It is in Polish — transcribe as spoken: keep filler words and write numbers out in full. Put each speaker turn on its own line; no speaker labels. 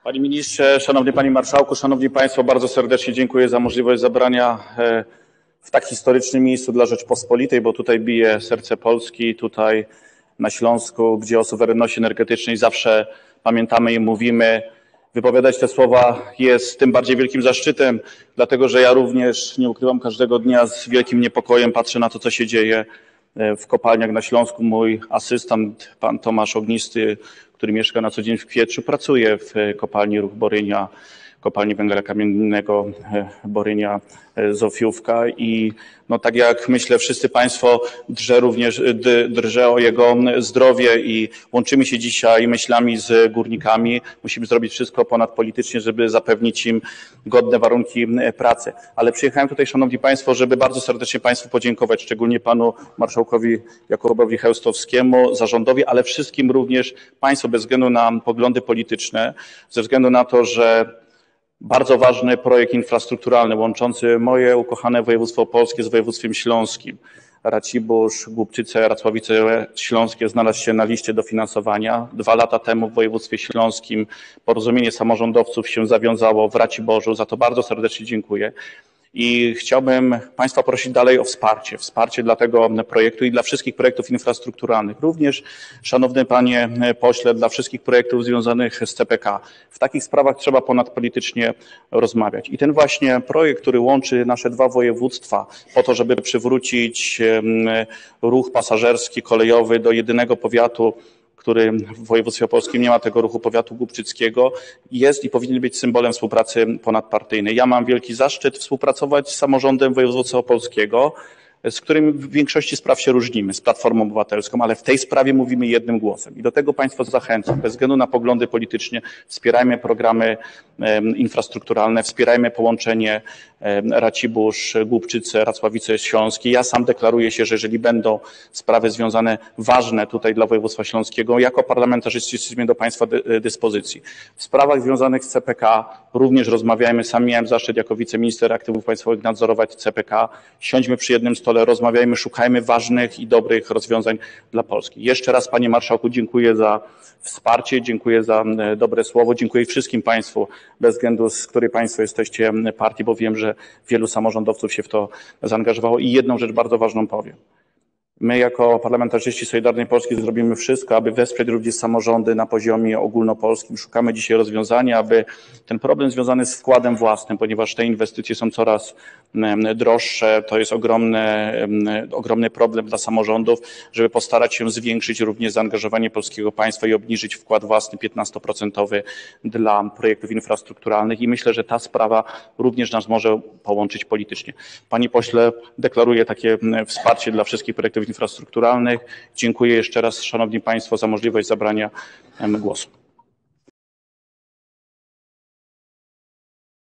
Panie Ministrze, Szanowny Panie Marszałku, Szanowni Państwo, bardzo serdecznie dziękuję za możliwość zabrania w tak historycznym miejscu dla Rzeczpospolitej, bo tutaj bije serce Polski, tutaj na Śląsku, gdzie o suwerenności energetycznej zawsze pamiętamy i mówimy. Wypowiadać te słowa jest tym bardziej wielkim zaszczytem, dlatego że ja również, nie ukrywam, każdego dnia z wielkim niepokojem patrzę na to, co się dzieje w kopalniach na Śląsku. Mój asystent, pan Tomasz Ognisty, który mieszka na co dzień w Kwieczu, pracuje w kopalni Ruch Borynia, kopalni węgla kamiennego Borynia Zofiówka i no tak jak myślę wszyscy Państwo drże również, drże o jego zdrowie i łączymy się dzisiaj myślami z górnikami. Musimy zrobić wszystko ponadpolitycznie, żeby zapewnić im godne warunki pracy. Ale przyjechałem tutaj, Szanowni Państwo, żeby bardzo serdecznie Państwu podziękować, szczególnie Panu Marszałkowi Jakubowi Chełstowskiemu, zarządowi, ale wszystkim również Państwu bez względu na poglądy polityczne, ze względu na to, że bardzo ważny projekt infrastrukturalny łączący moje ukochane województwo opolskie z województwem śląskim. Racibórz, Głubczyce, Racławice Śląskie znalazł się na liście dofinansowania. Dwa lata temu w województwie śląskim porozumienie samorządowców się zawiązało w Raciborzu. Za to bardzo serdecznie dziękuję. I chciałbym Państwa prosić dalej o wsparcie. Wsparcie dla tego projektu i dla wszystkich projektów infrastrukturalnych. Również, Szanowny Panie Pośle, dla wszystkich projektów związanych z C P K. W takich sprawach trzeba ponadpolitycznie rozmawiać. I ten właśnie projekt, który łączy nasze dwa województwa po to, żeby przywrócić ruch pasażerski, kolejowy do jedynego powiatu, który w województwie opolskim nie ma tego ruchu, powiatu głubczyckiego, jest i powinien być symbolem współpracy ponadpartyjnej. Ja mam wielki zaszczyt współpracować z samorządem województwa opolskiego, z którym w większości spraw się różnimy, z Platformą Obywatelską, ale w tej sprawie mówimy jednym głosem. I do tego Państwa zachęcam. Bez względu na poglądy polityczne wspierajmy programy infrastrukturalne, wspierajmy połączenie Racibórz, Głubczyce, Racławice Śląskie. Ja sam deklaruję się, że jeżeli będą sprawy związane ważne tutaj dla województwa śląskiego, jako parlamentarzyści jesteśmy do Państwa dyspozycji. W sprawach związanych z C P K również rozmawiajmy. Sam miałem zaszczyt jako wiceminister aktywów państwowych nadzorować C P K. Siądźmy przy jednym stole, rozmawiajmy, szukajmy ważnych i dobrych rozwiązań dla Polski. Jeszcze raz, Panie Marszałku, dziękuję za wsparcie, dziękuję za dobre słowo, dziękuję wszystkim Państwu, bez względu z której Państwo jesteście partii, bo wiem, że wielu samorządowców się w to zaangażowało. I jedną rzecz bardzo ważną powiem. My jako parlamentarzyści Solidarnej Polski zrobimy wszystko, aby wesprzeć również samorządy na poziomie ogólnopolskim. Szukamy dzisiaj rozwiązania, aby ten problem związany z wkładem własnym, ponieważ te inwestycje są coraz droższe, to jest ogromny, ogromny problem dla samorządów, żeby postarać się zwiększyć również zaangażowanie polskiego państwa i obniżyć wkład własny piętnastoprocentowy dla projektów infrastrukturalnych i myślę, że ta sprawa również nas może połączyć politycznie. Panie pośle, deklaruję takie wsparcie dla wszystkich projektów infrastrukturalnych. Dziękuję jeszcze raz, Szanowni Państwo, za możliwość zabrania głosu.